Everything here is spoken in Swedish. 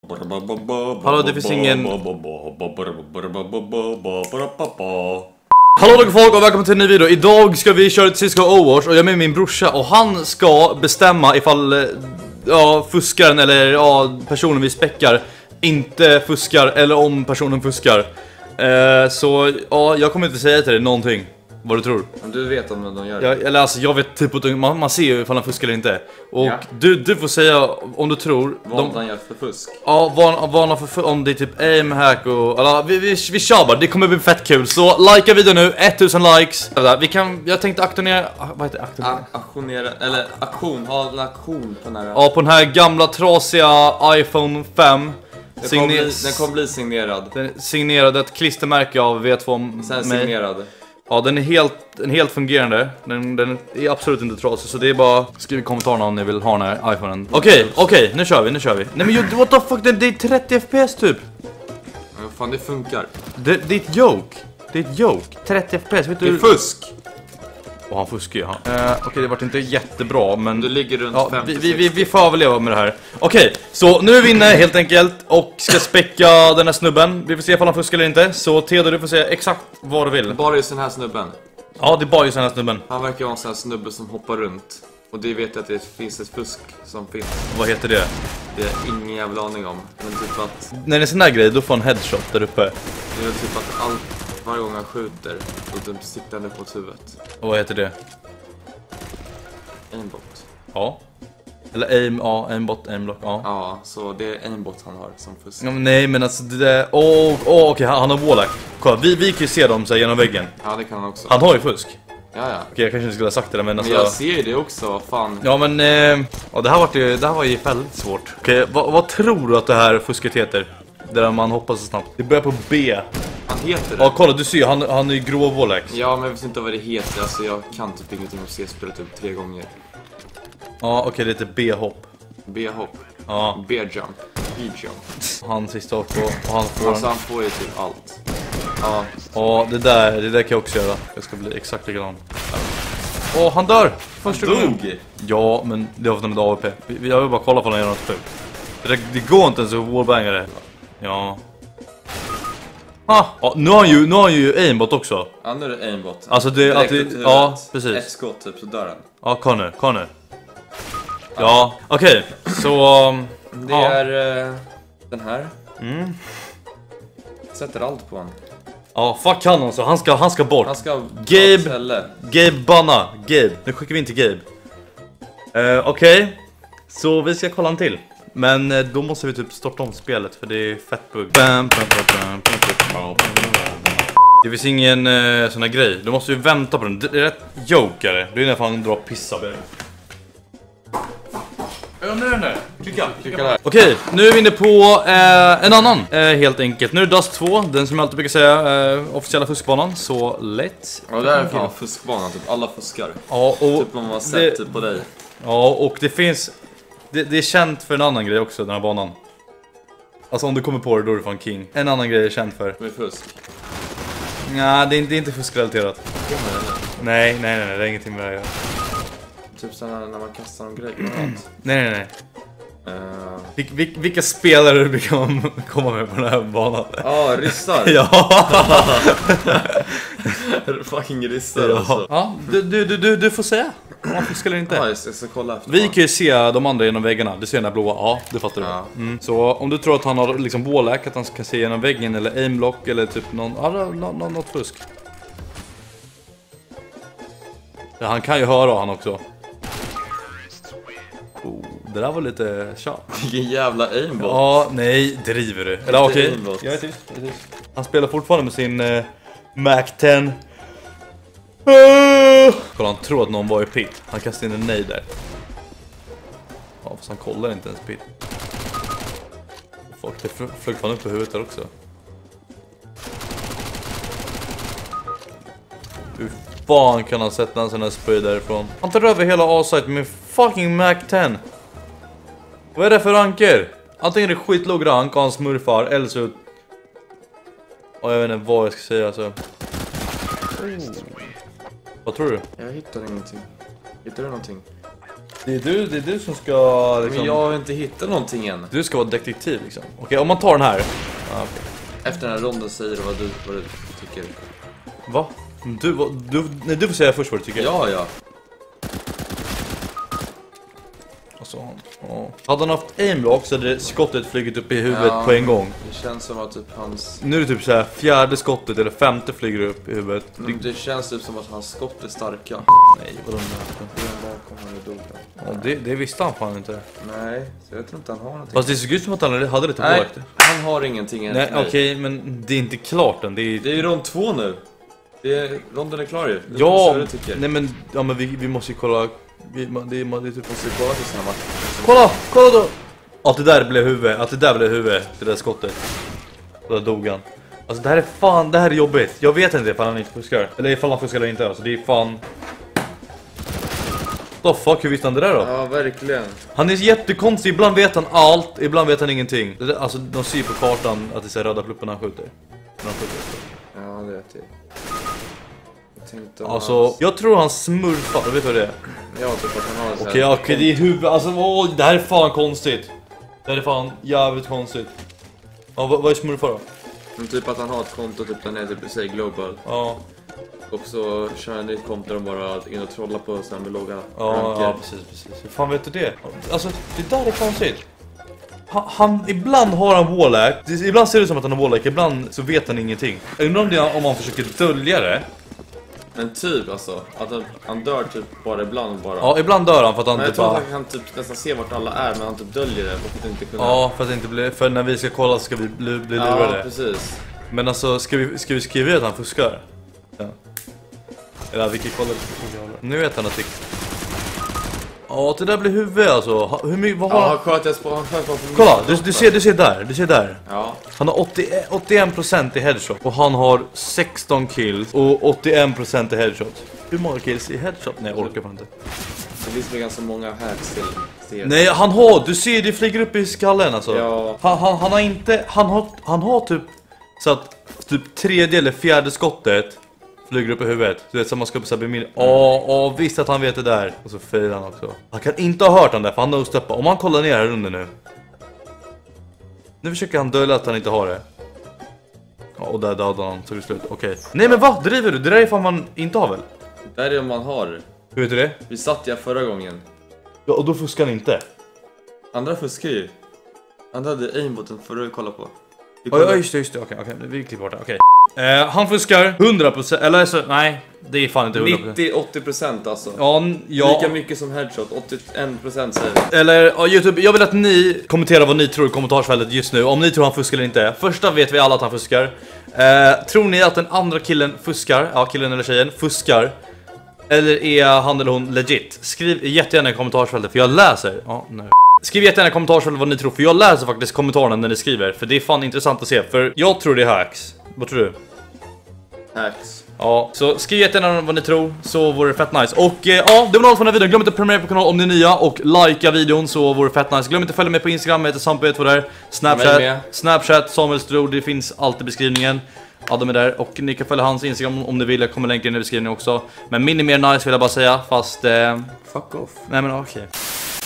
Hallå, det finns ingen... Hallå folk och välkommen till en ny video. Idag ska vi köra ett CSGO Overwatch och jag är med min brorsa och han ska bestämma ifall fuskaren eller personen vi späckar inte fuskar eller om personen fuskar. Så jag kommer inte säga till dig någonting. Vad du tror? Men du vet om de gör det. Eller alltså, jag vet typ att man ser ju ifall han fuskar eller inte. Och du får säga om du tror vad han gör för fusk. Ja, vad han för om det är typ aim hack och eller, vi kör bara, det kommer bli fett kul. Så likea videon nu, 1000 likes. Jag tänkte aktionera, vad heter det? Aktionera, eller aktion, ha en aktion på den här. Ja, på den här gamla trasiga iPhone 5. Den kommer bli signerad. Den är signerad, ett klistermärke av V2. Sen signerad. Ja, den är helt fungerande. Den är absolut inte trasig. Så det är bara, skriv i kommentarerna om ni vill ha den här iPhonen. Okej, nu kör vi. Nej men what the fuck, det är 30 fps typ. Ja, fan det funkar. Det är ett joke. 30 fps, vet du? Det är fusk. Och han fuskar ju. Okej, det vart inte jättebra, men du ligger runt 50. Vi får överleva med det här. Okej, så nu är vi inne helt enkelt och ska späcka den här snubben. Vi får se om han fuskar eller inte. Så Theodor, du får säga exakt vad du vill. Bara just den här snubben. Ja, det är bara just den här snubben. Han verkar vara en sån här snubbe som hoppar runt. Och det vet jag att det finns ett fusk som finns. Vad heter det? Det är ingen jävla aning om. Men typ att... När det är en sån här grej, då får en headshot där uppe. Det är typ att varje gång han skjuter så typ siktar han upp mot huvudet. Och vad heter det? Aimbot. Ja. Eller aim, aimbot, aimblock, Ja, så det är aimbot han har som fusk. Ja, men nej, men alltså det där... Okej, han har wallhack. Kolla, vi kan ju se dem så här genom väggen. Ja, det kan han också. Han har ju fusk. Ja. Okej, jag kanske inte skulle ha sagt det, men alltså... Men jag ser ju det också, fan. Ja, men... det här var ju väldigt svårt. Okej, vad tror du att det här fusket heter? Där man hoppar så snabbt. Det börjar på B. Han heter det. Ja, kolla, du ser ju, han är ju grov wallhack. Ja, men jag vet inte vad det heter. Alltså, jag kan typ ingenting om C-spelet typ 3 gånger. Ja, okej, det heter B-hopp. B-hopp. Ja. B-jump. B-jump. Han sista hopp och han får... Alltså, han får ju typ allt. Ja. Ja, det där kan jag också göra. Jag ska bli exakt likadan. Han dör! Första gången. Dog! Ja, men det har fått med AWP. Jag vill bara kolla på den genom ett det går inte ens att wallbanga det. Ja. Nu har han ju aimbot också. Ja, nu är det aimbot. Alltså det alltid, ja, precis. Ett skott typ, så dör han. Ja, Connor. Ja, okej. Så... Det är den här. Sätter allt på honom. Ja, fuck han också. Han ska bort. Han ska Gabe banna. Gabe. Nu skickar vi in till Gabe. Okej. Så vi ska kolla en till. Men då måste vi typ starta om spelet för det är fett bugg. Det finns ingen sån här grej. Du måste ju vänta på den. Det är rätt jokare. Det är när han drar pissa på dig. Klicka där. Okej, nu är vi inne på en annan. Helt enkelt. Nu är det Dust 2. Den som jag alltid brukar säga officiella fuskbanan. Så lätt. Ja, det här är fan fuskbanan. Typ alla fuskar. Ja, och typ vad man har sett typ på dig. Ja, och det finns... Det är känt för en annan grej också, den här banan. Alltså om du kommer på det, då är du fan king. En annan grej är känt för. Med fusk? Nej, det är inte fuskrelaterat. Nej, det är ingenting med det här. Typ såhär när man kastar en grej. Nej. Vilka spelare brukar man komma med på den här banan? Ja, ryssar. Ja. Fucking ryssar alltså. Ja, du får säga. Man fuskar eller inte. Ja, jag ska kolla efter. Vi kan ju se de andra genom väggarna. Du ser den där blåa. Ja, det fattar du. Ja. Så om du tror att han har liksom wallhack, att han kan se genom väggen eller aimblock eller typ något fusk. Ja, han kan ju höra han också. Det där var lite tja. Vilken jävla aimbot. Ja, nej, driver du. Eller okej. Jag är tyst. Han spelar fortfarande med sin Mac 10. Kolla, han tror att någon var i pit. Han kastar in en nej där. Ja, fast han kollar inte ens pit. Fuck, det flög fan upp på huvudet där också. Hur fan kan han sätta en sån här spray därifrån? Han tar över hela A-site med fucking Mac 10. Vad är det för ranker? Antingen är det skitlåg rank och han smurfar, eller så... jag vet inte vad jag ska säga alltså. Vad tror du? Jag hittar ingenting. Hittar du någonting? Det är du som ska liksom... Men jag har inte hittat någonting än. Du ska vara detektiv liksom. Okej, om man tar den här. Okay. Efter den här ronden säger du vad du tycker. Va? Du får säga först vad du tycker. Ja. Alltså, hade han haft aimlock så hade skottet flugit upp i huvudet på en gång. Det känns som att typ hans... Nu är det typ så här fjärde skottet eller femte flyger upp i huvudet. Det känns typ som att hans skott är starka. Nej, vadå? Det visste han fan inte. Nej, så jag tror inte han har någonting. Fast det såg ut som att han hade lite Nej, blåakt. han har ingenting än. Nej, okej, men det är inte klart än. Det är ju rond 2 nu. Ronden är klar ju. Ja, nej men, vi måste ju kolla. Det är typ måste kolla till samma. Kolla då! Att det där blev huvudet, det där skottet. Då dog han. Alltså det här är jobbigt. Jag vet inte ifall han inte fuskar. Eller ifall han fuskar eller inte, alltså det är fan... What the fuck, hur visste han det där då? Ja, verkligen. Han är jättekonstig, ibland vet han allt, ibland vet han ingenting. Alltså de ser på kartan att det är så röda pluppar när han skjuter. Ja, det vet jag. Alltså, jag tror han smurfar, vet du vad det är? Ja, typ att han har så här... Okej, det är huvudet, alltså det här är fan konstigt. Det här är fan jävligt konstigt. Ja, vad är smurfar då? Men typ att han har ett konto typ där nere, typ säg global. Ja. Och så kör han ett konto där de bara in och trollar på så här med låga ja, precis. Hur fan vet du det? Alltså, det där är konstigt. Ibland har han wallhack. Ibland ser det ut som att han har wallhack, ibland så vet han ingenting. Jag undrar om han försöker dölja det. Men typ alltså, att han dör typ bara ibland bara. Ja, ibland dör han för att han men typ... jag tror att han typ nästan ser vart alla är, men han typ döljer det för att inte kunna... Ja, för att inte bli... För när vi ska kolla så ska vi bli lurade. Ja, precis. Men alltså, ska vi skriva att han fuskar? Ja. Eller vi kan kolla lite. Nu vet han att det... Ja, det där blir huvud alltså. Hur mycket... Vad har han? Kolla, du ser där. Ja. Han har 81% i headshot. Och han har 16 kills och 81% i headshot. Hur många kills i headshot? Nej, jag orkar fan inte. Det finns väl ganska många hacks till. Nej, han har... Du ser, det flyger upp i skallen alltså. Ja. Han har inte... Han har typ... Så att typ tredje eller fjärde skottet flyger upp i huvudet. Du vet, så man ska bli mindre. Visst att han vet det där. Och så failar han också. Han kan inte ha hört han där, för han har stoppat. Om han kollar ner här under nu. Nu försöker han dölja att han inte har det. Ja, och där dödade han, så det slut. Okej. Nej, men vad? Driver du? Det där är fan man inte har väl? Det är det man har. Hur vet du det? Vi satt jag förra gången. Ja, och då fuskar han inte. Andra fuskar ju. Han hade aimboten förra att kolla på. Ja, just det. Okej, vi klipper bort det. Okej. Han fuskar 100%, eller så, nej, det är fan inte 100%. 90-80% alltså. Ja. Lika mycket som headshot, 81% säger. Eller, YouTube, jag vill att ni kommenterar vad ni tror i kommentarsfältet just nu. Om ni tror han fuskar eller inte. Första vet vi alla att han fuskar. Tror ni att den andra killen fuskar? Ja, killen eller tjejen fuskar. Eller är han eller hon legit? Skriv jättegärna i kommentarsfältet, för jag läser. Ja, nej. Skriv jättegärna i kommentarsfältet vad ni tror, för jag läser faktiskt kommentarerna när ni skriver. För det är fan intressant att se, för jag tror det är hacks. Vad tror du? Hacks. Ja, så skriv jättegärna vad ni tror, så vore det fett nice. Och ja, det var allt från den här videon. Glöm inte att prenumerera på kanalen om ni är nya och likea videon, så vore det fett nice. Glöm inte att följa med på Instagram, jag heter Sampe, vad där. Snapchat, Samuel Strode, det finns allt i beskrivningen. Adam är där, och ni kan följa hans Instagram om ni vill, jag kommer länka in i beskrivningen också. Men min är mer nice vill jag bara säga, fast... Fuck off. Nej men okej.